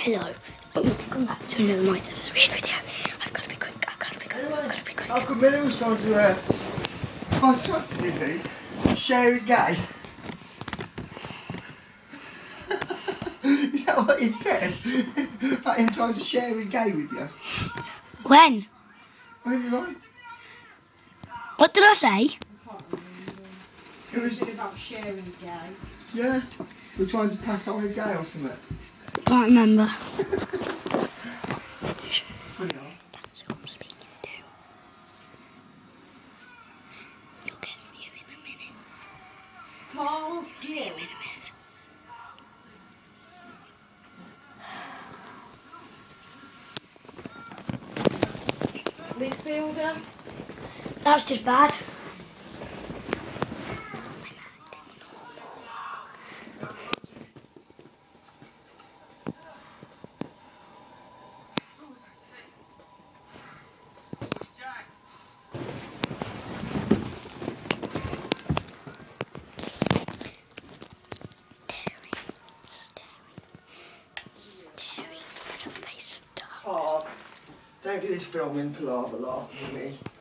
Hello. Welcome back to another Night That Is Weird video. I've got to be quick. Uncle Miller was trying to, share his gay. Is that what he said? About him trying to share his gay with you? When? When you right? What did I say? It was about sharing gay. Yeah. We're trying to pass on his gay or something. Can't remember. Funny off. That's who I'm speaking to. You'll get you in a minute. Carl's See you in a minute. midfielder. That's just bad. Staring at a face of dark. Oh, don't do this filming palaver lot with me.